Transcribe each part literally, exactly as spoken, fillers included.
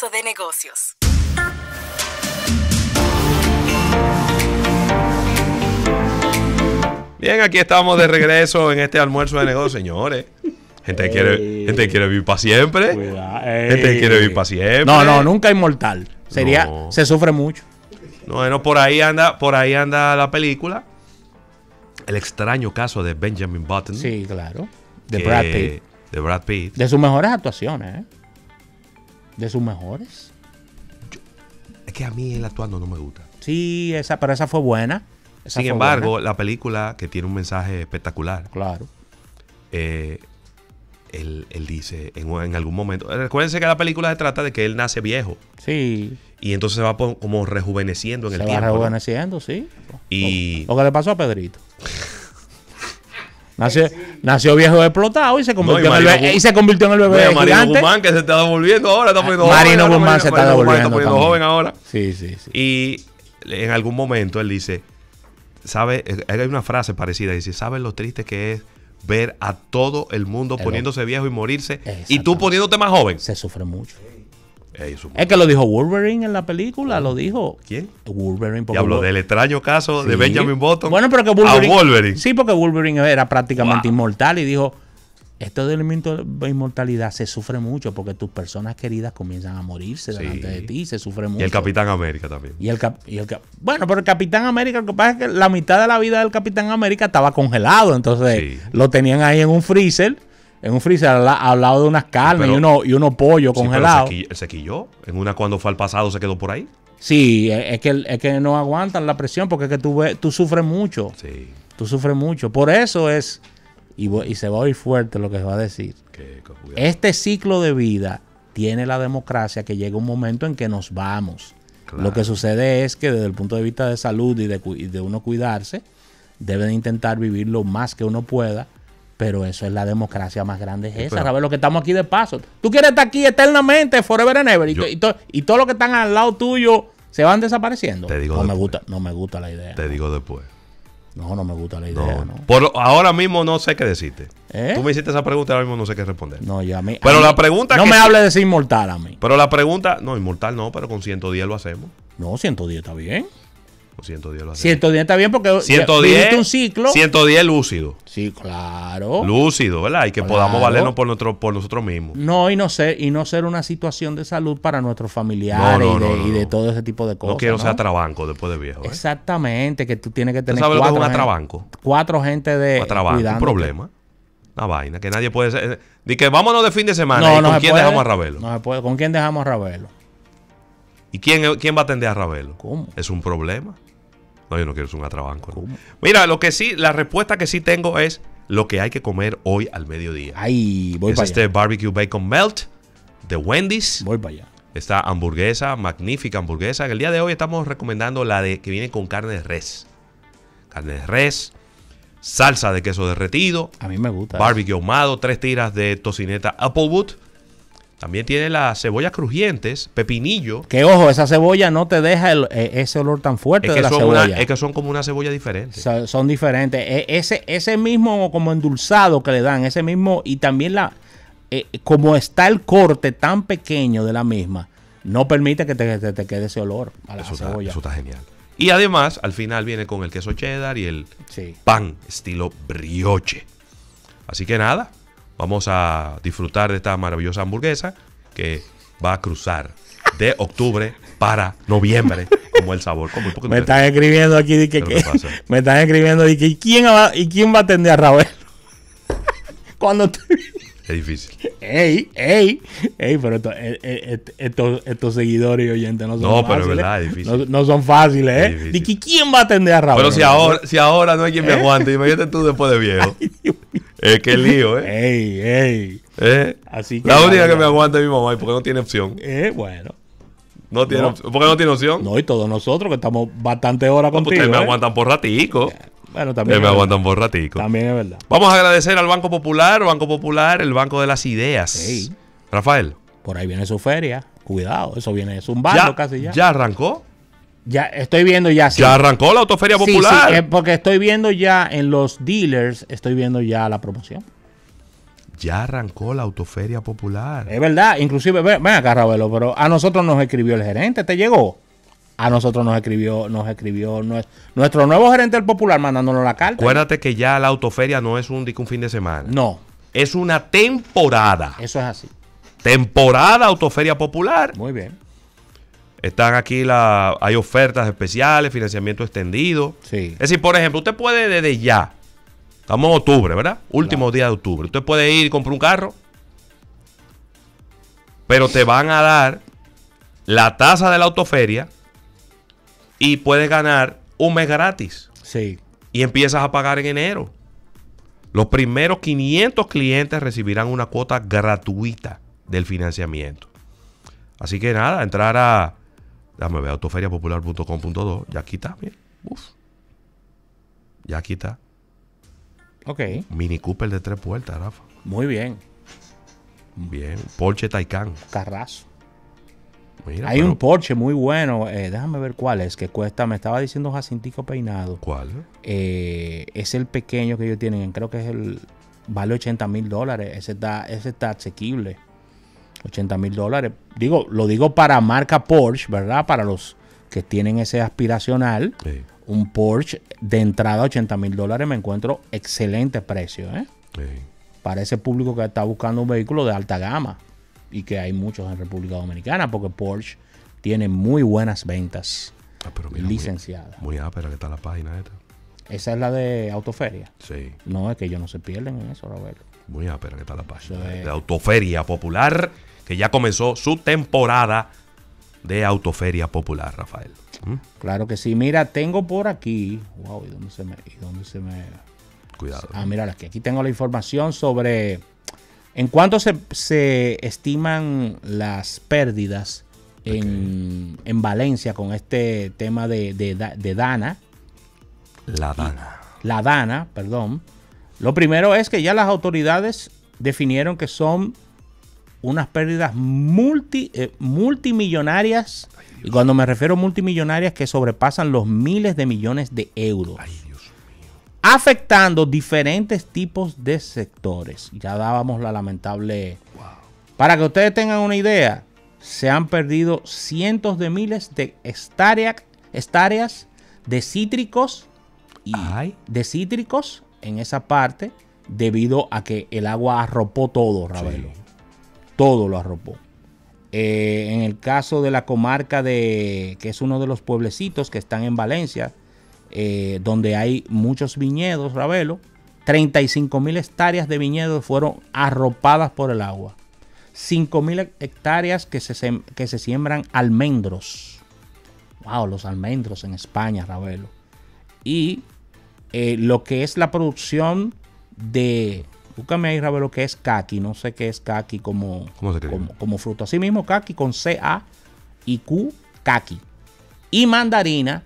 Almuerzo de Negocios. Bien, aquí estamos de regreso en este almuerzo de negocios, señores. Gente que quiere, gente que quiere vivir para siempre. Gente que quiere vivir para siempre. No, no, nunca inmortal. Sería, no. Se sufre mucho. Bueno, por ahí anda, por ahí anda la película. El extraño caso de Benjamin Button. Sí, claro. De que, Brad Pitt. De Brad Pitt. De sus mejores actuaciones, ¿eh? De sus mejores. Yo, es que a mí él actuando no me gusta. Sí, esa, pero esa fue buena. Esa Sin fue embargo, buena. la película que tiene un mensaje espectacular. Claro. Eh, él, él dice en, en algún momento. Recuérdense que la película se trata de que él nace viejo. Sí. Y entonces se va como rejuveneciendo en se el va tiempo. Se va rejuveneciendo, ¿no? Sí. Y... Lo, lo que le pasó a Pedrito. Nació, nació viejo explotado y se convirtió, no, y en, el bebé, y se convirtió en el bebé de Marino Guzmán, que se está devolviendo ahora. Está poniendo Marino joven, Guzmán se está devolviendo. Está poniendo joven ahora. Sí, sí, sí. Y en algún momento él dice, ¿sabe? Hay una frase parecida. Dice, ¿sabes lo triste que es ver a todo el mundo el poniéndose viejo y morirse? Y tú poniéndote más joven. Se sufre mucho. Ey, es, es que lo dijo Wolverine en la película, lo dijo. ¿Quién? Wolverine. Y habló del extraño caso sí. de Benjamin Button. Bueno, pero que Wolverine, a Wolverine. Sí, porque Wolverine era prácticamente wow. inmortal y dijo, esto de la inmortalidad se sufre mucho porque tus personas queridas comienzan a morirse sí. delante de ti, se sufre mucho. Y el Capitán América también. Y el, cap, y el cap, bueno, pero el Capitán América, lo que pasa es que la mitad de la vida del Capitán América estaba congelado, entonces sí. lo tenían ahí en un freezer. En un freezer al, al lado de unas carnes sí, y unos y uno pollos sí, congelados. Él se quilló. En una cuando fue al pasado se quedó por ahí. Sí, es que, es que no aguantan la presión porque es que tú, tú sufres mucho. Sí. Tú sufres mucho. Por eso es, y, y se va a oír fuerte lo que se va a decir. Qué, qué este ciclo de vida tiene la democracia que llega un momento en que nos vamos. Claro. Lo que sucede es que desde el punto de vista de salud y de, y de uno cuidarse, deben intentar vivir lo más que uno pueda. Pero eso es la democracia más grande, es esa. Sabes lo que estamos aquí de paso. Tú quieres estar aquí eternamente, forever and ever. Yo, y, to, y todos los que están al lado tuyo se van desapareciendo. Te digo no después. me gusta, no me gusta la idea. Te digo después. No, no me gusta la idea. No. No. Por ahora mismo no sé qué decirte. ¿Eh? Tú me hiciste esa pregunta y ahora mismo no sé qué responder. No, yo a mí. Pero a la mí, pregunta no que me sí, hable de ser inmortal a mí. Pero la pregunta, no, inmortal no, pero con ciento diez lo hacemos. No, ciento diez está bien. Con ciento diez lo hacemos. ciento diez está bien porque ciento diez, un ciclo. ciento diez lúcido. Sí, claro. Lúcido, ¿verdad? Y que claro. podamos valernos por, nuestro, por nosotros mismos. No, y no ser, y no ser una situación de salud para nuestros familiares no, no, y, de, no, no, y de no. todo ese tipo de cosas. No quiero ¿no? ser atrabanco después de viejo. ¿eh? Exactamente, que tú tienes que tener ¿Tú sabes cuatro lo que es un gente, atrabanco? Cuatro gente de un atrabanco, un cuidándote. problema. Una vaina que nadie puede ser. Di que vámonos de fin de semana. No, ¿Y no con se quién puede, dejamos a Ravelo? No se puede. ¿Con quién dejamos a Ravelo? ¿Y quién, quién va a atender a Ravelo? ¿Cómo? ¿Es un problema? No, yo no quiero ser un atrabanco. ¿Cómo? Mira, lo que sí, la respuesta que sí tengo es lo que hay que comer hoy al mediodía. Ay, voy es para este allá. barbecue bacon melt de Wendy's. Voy para allá. Esta hamburguesa, magnífica hamburguesa. El día de hoy estamos recomendando la de que viene con carne de res. Carne de res, salsa de queso derretido. A mí me gusta. Barbecue ahumado, tres tiras de tocineta Applewood. También tiene las cebollas crujientes, pepinillo. Que ojo, esa cebolla no te deja el, eh, ese olor tan fuerte es que de la son cebolla. Una, es que son como una cebolla diferente. O sea, son diferentes. E, ese, ese mismo como endulzado que le dan, ese mismo, y también la eh, como está el corte tan pequeño de la misma, no permite que te, te, te quede ese olor a la eso cebolla. Está, eso está genial. Y además, al final viene con el queso cheddar y el sí. pan estilo brioche. Así que nada, vamos a disfrutar de esta maravillosa hamburguesa que va a cruzar de octubre para noviembre como el sabor. ¿Cómo? ¿Por qué Me no están escribiendo aquí de que, que me están escribiendo de que ¿y quién va, y quién va a atender a Ravelo? Cuando tú... Es difícil. Ey, ey, ey, pero esto, estos, estos, estos seguidores y oyentes no son no, fáciles. No, pero es verdad, es difícil. No, no son fáciles, ¿eh? ¿De que quién va a atender a Ravelo? Pero si ahora, si ahora no hay quien me aguante, imagínate tú después de viejo. Ay, Dios mío. Es que lío, ¿eh? Ey, ey. ¿Eh? Así que la única que me aguanta es mi mamá, porque no tiene opción. Eh, bueno. No tiene no. opción. ¿Por qué no tiene opción? No, y todos nosotros que estamos bastante horas no, contigo. Ustedes me ¿eh? aguantan por ratico. Bueno, también. Ustedes me aguantan por ratico. También es verdad. Vamos a agradecer al Banco Popular, Banco Popular, el Banco de las Ideas. Ey. Rafael. Por ahí viene su feria. Cuidado, eso viene zumbando ya, casi ya. ¿Ya arrancó? Ya estoy viendo ya. Sí. Ya arrancó la Autoferia sí, Popular. Sí, eh, porque estoy viendo ya en los dealers, estoy viendo ya la promoción. Ya arrancó la Autoferia Popular. Es verdad, inclusive, ven, ven acá, Ravelo, pero a nosotros nos escribió el gerente, ¿te llegó? A nosotros nos escribió, nos escribió nuestro, nuestro nuevo gerente del Popular mandándonos la carta. Acuérdate que ya la Autoferia no es un, un fin de semana. No. Es una temporada. Eso es así. Temporada Autoferia Popular. Muy bien. Están aquí, la, hay ofertas especiales, financiamiento extendido. Sí. Es decir, por ejemplo, usted puede desde ya, estamos en octubre, ¿verdad? Último Claro. día de octubre. Usted puede ir y comprar un carro, pero te van a dar la tasa de la Autoferia y puedes ganar un mes gratis. Sí. Y empiezas a pagar en enero. Los primeros quinientos clientes recibirán una cuota gratuita del financiamiento. Así que nada, entrar a... Déjame ver, autoferia popular punto com punto do. Ya aquí está, mira. Uf. Ya aquí está. Ok. Mini Cooper de tres puertas, Rafa. Muy bien. Bien. Porsche Taycan. Carrazo. Mira, Hay pero- un Porsche muy bueno. eh, déjame ver cuál es. Que cuesta, me estaba diciendo Jacintico Peinado. ¿Cuál? Eh, es el pequeño que ellos tienen. Creo que es el... Vale ochenta mil dólares. Ese está, ese está asequible. ochenta mil dólares. Digo, lo digo para marca Porsche, ¿verdad? Para los que tienen ese aspiracional. Sí, Un Porsche de entrada a ochenta mil dólares me encuentro excelente precio, ¿eh? sí. Para ese público que está buscando un vehículo de alta gama. Y que hay muchos en República Dominicana. Porque Porsche tiene muy buenas ventas Ah, pero mira, licenciadas. Muy, muy ápera que está la página esta. Esa es la de Autoferia. Sí. No, es que ellos no se pierden en eso, Roberto. Muy ápera que está la página. Eso es. De Autoferia Popular, que ya comenzó su temporada de Autoferia Popular, Rafael. ¿Mm? Claro que sí. Mira, tengo por aquí. Wow, ¿y dónde se me.? ¿Y dónde se me.? Cuidado. Ah, mira, aquí. Aquí tengo la información sobre en cuánto se, se estiman las pérdidas en, en Valencia con este tema de, de, de Dana. La Dana. La Dana, perdón. Lo primero es que ya las autoridades definieron que son unas pérdidas multi, eh, multimillonarias. Y cuando me refiero a multimillonarias, que sobrepasan los miles de millones de euros. Ay, Dios mío. Afectando diferentes tipos de sectores. Ya dábamos la lamentable... Wow. Para que ustedes tengan una idea, se han perdido cientos de miles de hectáreas, hectáreas de cítricos y Ay. de cítricos en esa parte debido a que el agua arropó todo, Ravelo. Sí. Todo lo arropó. Eh, en el caso de la comarca de, que es uno de los pueblecitos que están en Valencia, eh, donde hay muchos viñedos, Ravelo, treinta y cinco mil hectáreas de viñedos fueron arropadas por el agua. cinco mil hectáreas que se, sem- que se siembran almendros. Wow, los almendros en España, Ravelo. Y eh, lo que es la producción de... Búscame ahí, Ravelo, que es caqui. No sé qué es caqui como, ¿Cómo se escribe? como, como fruto. Así mismo, caqui con C A y Q, caqui. Y mandarina,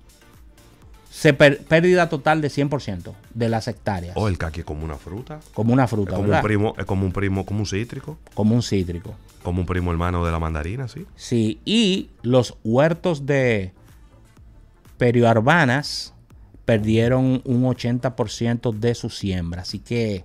se per- pérdida total de cien por ciento de las hectáreas. O el caqui es como una fruta. Como una Es fruta, como ¿verdad? un primo, es como un primo, como un cítrico. Como un cítrico. Como un primo hermano de la mandarina, sí. Sí, y los huertos de perioarbanas perdieron un ochenta por ciento de su siembra. Así que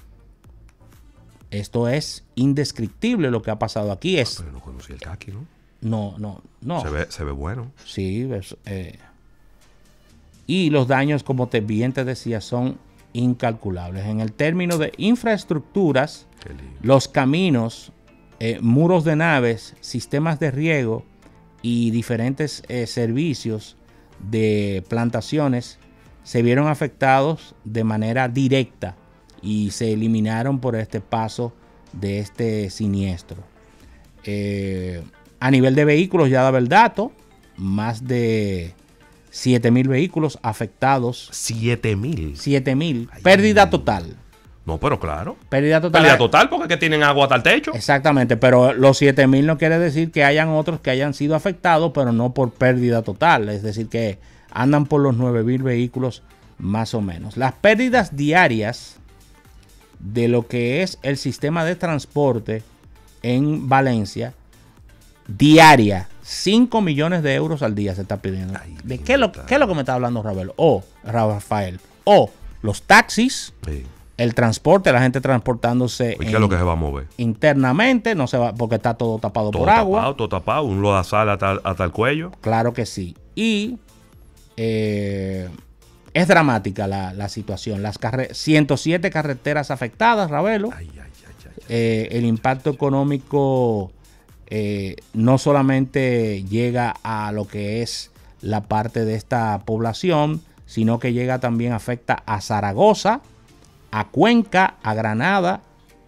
esto es indescriptible lo que ha pasado aquí. Es, Pero no conocí el caqui, ¿no? no, no, no. Se ve, se ve bueno. Sí, es, eh, y los daños, como te bien te decía, son incalculables. En el término de infraestructuras, Qué lindo. los caminos, eh, muros de naves, sistemas de riego y diferentes eh, servicios de plantaciones se vieron afectados de manera directa y se eliminaron por este paso de este siniestro. Eh, a nivel de vehículos, ya daba el dato, más de siete mil vehículos afectados. Siete mil. siete mil. Ay. Pérdida total. No, pero claro. Pérdida total. Pérdida total porque es que tienen agua hasta el techo. Exactamente, pero los siete mil no quiere decir que hayan otros que hayan sido afectados, pero no por pérdida total. Es decir, que andan por los nueve mil vehículos más o menos. Las pérdidas diarias de lo que es el sistema de transporte en Valencia, diaria, cinco millones de euros al día se está pidiendo. Ay, ¿De qué, lo, puta. qué es lo que me está hablando Rafael? O Rafael. O los taxis, Sí. el transporte, la gente transportándose ¿Y qué es lo que se va a mover? internamente, no se va, porque está todo tapado Todo por tapado, agua. todo tapado, un lodazal hasta, hasta el cuello. Claro que sí. Y eh, es dramática la, la situación. Las carre ciento siete carreteras afectadas, Ravelo. Ay, ay, ay, ay, ay. Eh, el impacto económico eh, no solamente llega a lo que es la parte de esta población, sino que llega también, afecta a Zaragoza, a Cuenca, a Granada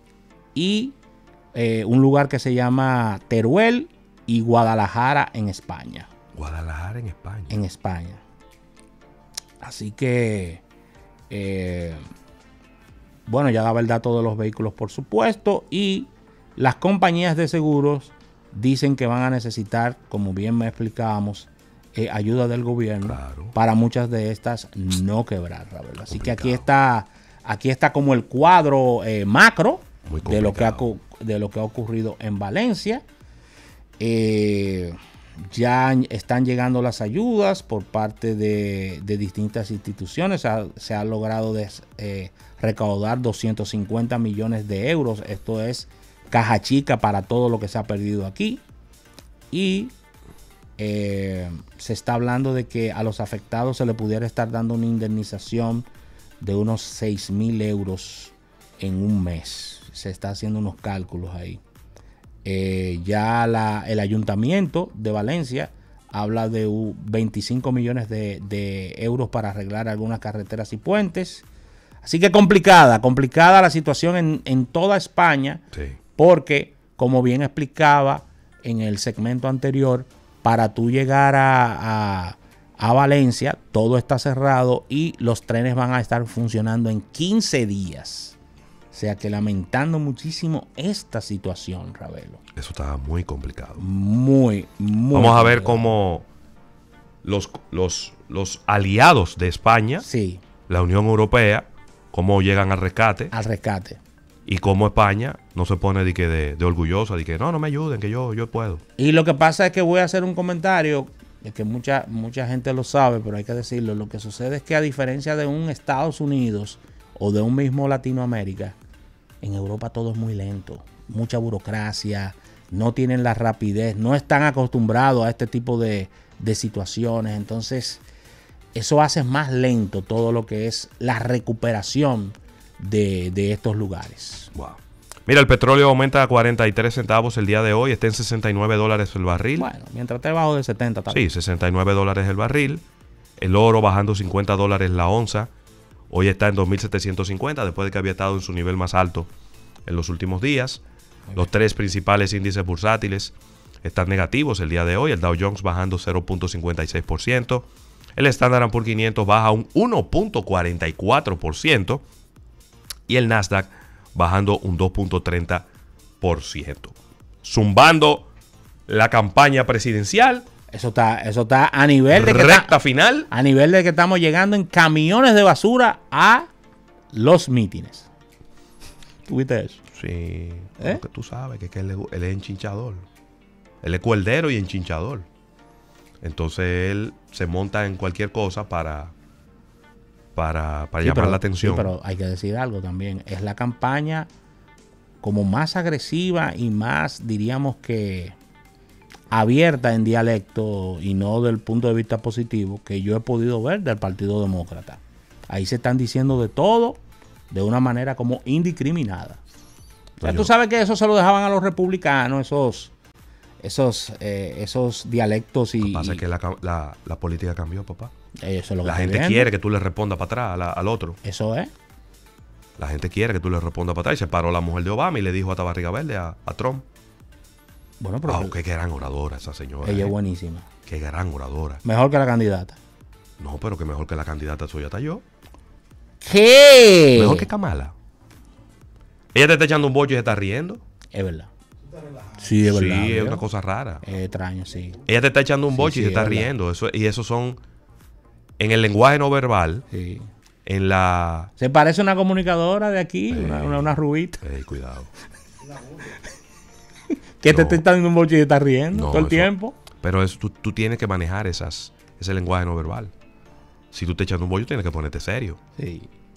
y eh, un lugar que se llama Teruel y Guadalajara en España. Guadalajara en España. En España. Así que, eh, bueno, ya daba el dato de los vehículos, por supuesto, y las compañías de seguros dicen que van a necesitar, como bien me explicábamos, eh, ayuda del gobierno Claro. para muchas de estas no quebrar, la verdad. Así que aquí Complicado. está, aquí está como el cuadro eh, macro Muy de lo, que ha, complicado. co- de lo que ha ocurrido en Valencia. Eh, ya están llegando las ayudas por parte de, de distintas instituciones. Se ha, se ha logrado des, eh, recaudar doscientos cincuenta millones de euros. Esto es caja chica para todo lo que se ha perdido aquí. Y eh, se está hablando de que a los afectados se le pudiera estar dando una indemnización de unos seis mil euros en un mes. Se está haciendo unos cálculos ahí. Eh, ya la, el ayuntamiento de Valencia habla de uh, veinticinco millones de, de euros para arreglar algunas carreteras y puentes. Así que complicada, complicada la situación en, en toda España, Sí. porque, como bien explicaba en el segmento anterior, para tú llegar a, a, a Valencia, todo está cerrado y los trenes van a estar funcionando en quince días. O sea que lamentando muchísimo esta situación, Ravelo. Eso está muy complicado. Muy, muy. Vamos a ver complicado. cómo los, los, los aliados de España, Sí, la Unión Europea, cómo llegan al rescate al rescate. y cómo España no se pone de, que de, de orgullosa, de que no, no me ayuden, que yo, yo puedo. Y lo que pasa es que voy a hacer un comentario, de que mucha, mucha gente lo sabe, pero hay que decirlo. Lo que sucede es que, a diferencia de un Estados Unidos o de un mismo Latinoamérica, en Europa todo es muy lento, mucha burocracia, no tienen la rapidez, no están acostumbrados a este tipo de, de situaciones. Entonces, eso hace más lento todo lo que es la recuperación de, de estos lugares. Wow. Mira, el petróleo aumenta a cuarenta y tres centavos el día de hoy, está en sesenta y nueve dólares el barril. Bueno, mientras esté bajo de setenta, está Sí, bien. sesenta y nueve dólares el barril. El oro bajando cincuenta dólares la onza. Hoy está en dos mil setecientos cincuenta, después de que había estado en su nivel más alto en los últimos días. Los tres principales índices bursátiles están negativos el día de hoy. El Dow Jones bajando cero punto cincuenta y seis por ciento. El Standard and Poor's quinientos baja un uno punto cuarenta y cuatro por ciento. Y el Nasdaq bajando un dos punto treinta por ciento. Zumbando la campaña presidencial. Eso está, eso está a nivel de que Recta está- final. a nivel de que estamos llegando en camiones de basura a los mítines. ¿Tuviste eso? Sí, ¿Eh? porque tú sabes que, que él, es- él es enchinchador. Él es cuerdero y enchinchador. Entonces él se monta en cualquier cosa para, para, para Sí, llamar pero- la atención. sí, pero hay que decir algo también. Es la campaña como más agresiva y más, diríamos que, abierta en dialecto y no del punto de vista positivo que yo he podido ver del Partido Demócrata. Ahí se están diciendo de todo de una manera como indiscriminada. Ya Coño. tú sabes que eso se lo dejaban a los republicanos, esos, esos, eh, esos dialectos y, Lo que pasa y- es que la, ca- la- la política cambió, papá. eso es lo que La estoy gente viendo. quiere que tú le respondas para atrás a la- al otro. Eso es. La gente quiere que tú le respondas para atrás. Y se paró la mujer de Obama y le dijo a Tabarriga Verde, a, a Trump. Bueno, pero Wow, qué gran oradora esa señora. ella eh. es buenísima. Qué gran oradora. Mejor que la candidata. No, pero que mejor que la candidata suya está yo. ¿Qué? Mejor que Kamala. Ella te está echando un bollo y se está riendo. Es verdad. Sí, es verdad. Sí, es ¿vio? una cosa rara. Es extraño, sí. Ella te está echando un Sí, bollo sí, y se es está verdad. riendo. Eso, y eso son, en el lenguaje no verbal, sí. en la... Se parece a una comunicadora de aquí, una, una, una rubita, Ey, cuidado. que te No. está dando un bolche y te está riendo No, todo el eso- tiempo. Pero eso, tú, tú tienes que manejar esas, ese lenguaje no verbal. Si tú te echas un bollo, tienes que ponerte serio. Sí.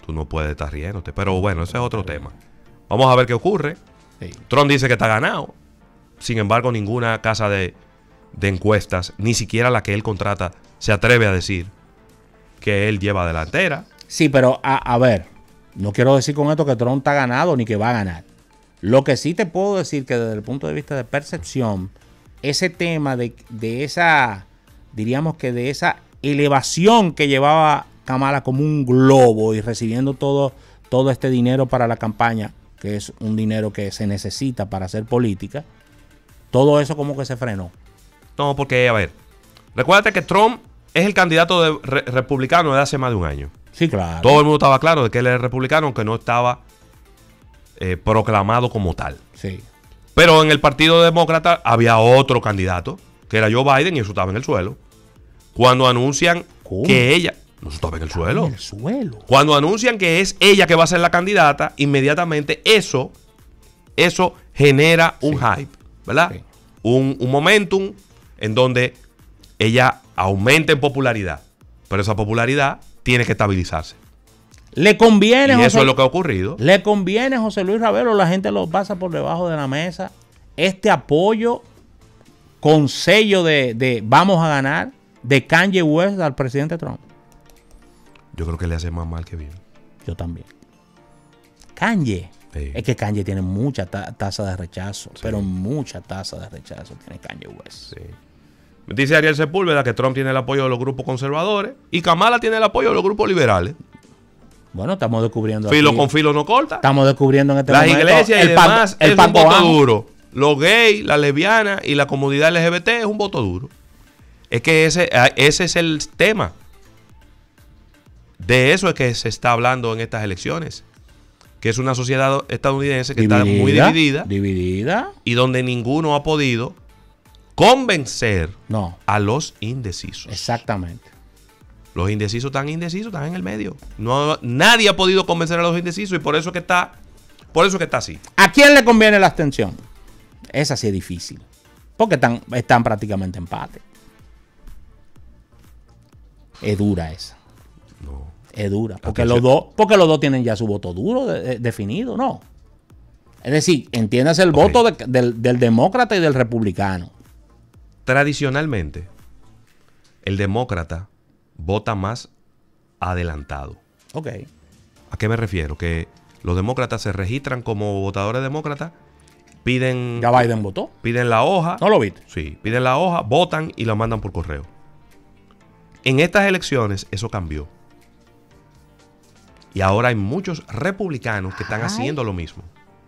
tú no puedes estar riéndote. Pero bueno, ese es otro tema. Vamos a ver qué ocurre. Sí. Trump dice que está ganado. Sin embargo, ninguna casa de, de encuestas, ni siquiera la que él contrata, se atreve a decir que él lleva delantera. Sí, pero a, a ver, no quiero decir con esto que Trump está ganado ni que va a ganar. Lo que sí te puedo decir que desde el punto de vista de percepción, ese tema de, de esa, diríamos que de esa elevación que llevaba Kamala como un globo y recibiendo todo, todo este dinero para la campaña, que es un dinero que se necesita para hacer política, todo eso como que se frenó. No, porque, a ver, recuérdate que Trump es el candidato de re republicano de hace más de un año. Sí, claro. Todo el mundo estaba claro de que él era republicano, aunque no estaba eh, proclamado como tal. Sí. Pero en el Partido Demócrata había otro candidato, que era Joe Biden, y eso estaba en el suelo. Cuando anuncian ¿Cómo? que ella... No, eso estaba en el Estaba suelo. en el suelo. Cuando anuncian que es ella que va a ser la candidata, inmediatamente eso, eso genera un Sí. hype, ¿verdad? Sí. Un, un momentum en donde ella aumenta en popularidad. Pero esa popularidad tiene que estabilizarse. Le conviene, Y José, eso es lo que ha ocurrido. le conviene, José Luis Ravelo, la gente lo pasa por debajo de la mesa. Este apoyo con sello de, de vamos a ganar de Kanye West al presidente Trump. Yo creo que le hace más mal que bien. Yo también. Kanye. Sí. Es que Kanye tiene mucha ta tasa de rechazo, Sí. pero mucha tasa de rechazo tiene Kanye West. Sí. Dice Ariel Sepúlveda que Trump tiene el apoyo de los grupos conservadores y Kamala tiene el apoyo de los grupos liberales. Bueno, estamos descubriendo Filo aquí- con filo no corta. Estamos descubriendo en este Las momento iglesias y el pan- demás el es pan un voto cojamo. duro. Los gays, la lesbiana y la comunidad L G B T es un voto duro. Es que ese, ese es el tema. De eso es que se está hablando en estas elecciones. Que es una sociedad estadounidense que está muy dividida Dividida. y donde ninguno ha podido convencer No, a los indecisos. exactamente. Los indecisos están indecisos, están en el medio. No, nadie ha podido convencer a los indecisos y por eso que está, por eso que está así. ¿A quién le conviene la abstención? Esa sí es difícil. Porque están, están prácticamente empate. Es dura esa. No. Es dura. Porque Atención. los dos, porque los dos tienen ya su voto duro de- de- definido, ¿no? Es decir, entiéndase el Ok. voto de- del, del demócrata y del republicano. Tradicionalmente, el demócrata vota más adelantado. Ok. ¿A qué me refiero? Que los demócratas se registran como votadores demócratas, piden, Ya Biden votó. piden la hoja. ¿No lo viste? Sí, piden la hoja, votan y la mandan por correo. En estas elecciones eso cambió. Y ahora hay muchos republicanos que están Ay. haciendo lo mismo.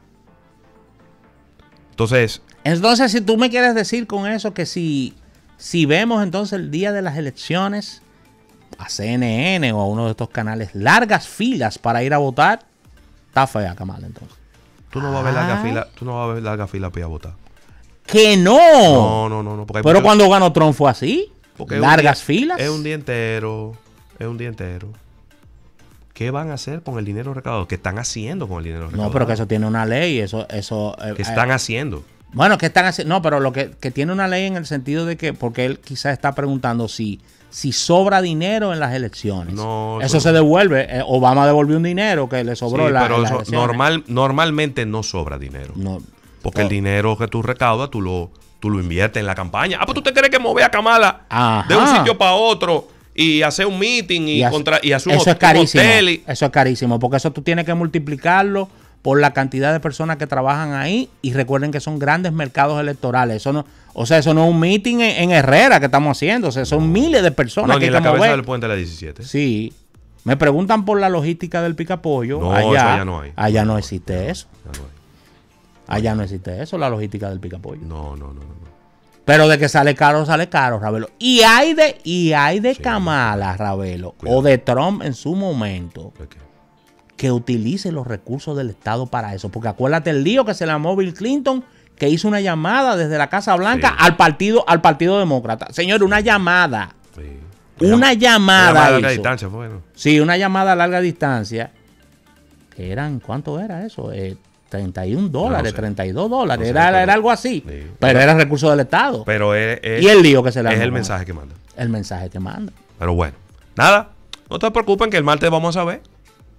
Entonces, Entonces, si tú me quieres decir con eso que si, si vemos entonces el día de las elecciones a C N N o a uno de estos canales largas filas para ir a votar, está fea Kamala entonces. tú no vas a ver larga Ay. fila, tú no vas a ver larga fila para ir a votar. ¡Que no! No, no, no, no. Porque hay Pero muchos- cuando ganó Trump fue así. porque es un Largas día- filas. Es un día entero. Es un día entero. ¿Qué van a hacer con el dinero recaudado? ¿Qué están haciendo con el dinero recaudado? No, pero que eso tiene una ley. Eso, eso. eh, ¿Qué eh, están haciendo? Bueno, que están haciendo. No, pero lo que, que tiene una ley en el sentido de que, porque él quizás está preguntando si, si sobra dinero en las elecciones. No, eso eso- se devuelve. Eh, Obama devolvió un dinero que le sobró Sí, en la, pero en las eso elecciones. normal, normalmente no sobra dinero. No. Porque Oh. el dinero que tú recaudas, tú lo, tú lo inviertes en la campaña. Ah, pues tú te crees que mover a Kamala Ajá. de un sitio para otro y hacer un meeting y, Y hace- contra, y hacer un, eso es hot- un carísimo. hotel. y- Eso es carísimo. Porque eso tú tienes que multiplicarlo por la cantidad de personas que trabajan ahí. Y recuerden que son grandes mercados electorales. Eso no, o sea, eso no es un meeting en, en Herrera que estamos haciendo. O sea, son miles de personas No, que ni hay en la que cabeza mover. del puente de la diecisiete. Sí. Me preguntan por la logística del picapollo. No, allá, eso allá no hay. Allá no No, existe no, eso. Ya no hay. Allá no existe eso, la logística del picapollo. No, no, no, no, no. Pero de que sale caro, sale caro, Ravelo. Y hay de, y hay de Sí. Kamala, Ravelo, Cuidado. o de Trump en su momento, ¿De qué? que utilice los recursos del Estado para eso. Porque acuérdate el lío que se le llamó Bill Clinton, que hizo una llamada desde la Casa Blanca Sí. al partido, al Partido Demócrata. Señor, una llamada. Sí. Una llamada. Llamada a larga hizo. distancia, bueno. Sí, una llamada a larga distancia. Que eran, ¿cuánto era eso? Eh, treinta y un dólares, sé. treinta y dos dólares. No sé, era, pero- era algo así. Sí. Pero era recurso del Estado. Pero es, es- y el lío que se le es armó el con mensaje que manda. El mensaje que manda. Pero bueno, nada, no te preocupen que el martes vamos a ver.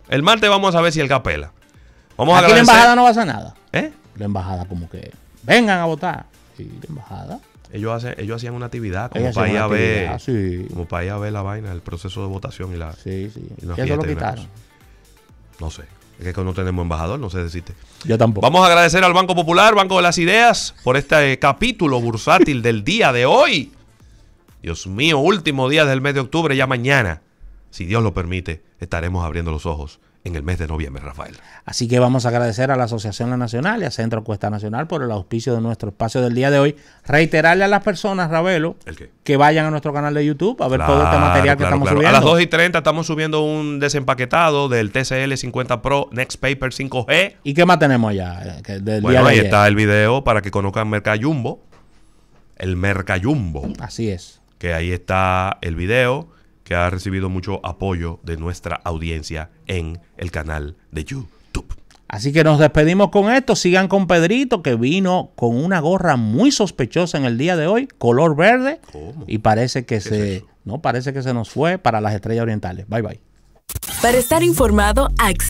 El martes vamos a ver si el capela. Vamos a Aquí agradecer. la embajada no va a hacer nada. ¿Eh? La embajada como que vengan a votar. Y la embajada. Ellos, hacen, ellos hacían una actividad como Ellos para, ir hacían a una ver, actividad, sí. como para ir a ver la vaina, el proceso de votación y la. Sí, sí. y una ¿Qué eso fiesta lo y una quitaron? cosa. No sé. Es que no tenemos embajador, no se decide. Yo tampoco. Vamos a agradecer al Banco Popular, Banco de las Ideas, por este capítulo bursátil del día de hoy. Dios mío, último día del mes de octubre, ya mañana, si Dios lo permite, estaremos abriendo los ojos en el mes de noviembre, Rafael. Así que vamos a agradecer a la Asociación La Nacional y a Centro Encuesta Nacional por el auspicio de nuestro espacio del día de hoy. Reiterarle a las personas, Ravelo, ¿El qué? que vayan a nuestro canal de YouTube a ver Claro, todo este material que claro, estamos claro. subiendo. A las dos y treinta estamos subiendo un desempaquetado del T C L cincuenta Pro Next Paper cinco G. ¿Y qué más tenemos allá? eh, que del Bueno, día de ahí ayer? está el video para que conozcan Mercayumbo. El Mercayumbo. Así es. Que ahí está el video que ha recibido mucho apoyo de nuestra audiencia en el canal de YouTube. Así que nos despedimos con esto. Sigan con Pedrito, que vino con una gorra muy sospechosa en el día de hoy, color verde. ¿Cómo? Y parece que ¿Qué se, es eso? no, parece que se nos fue para las estrellas orientales. Bye bye. Para estar informado,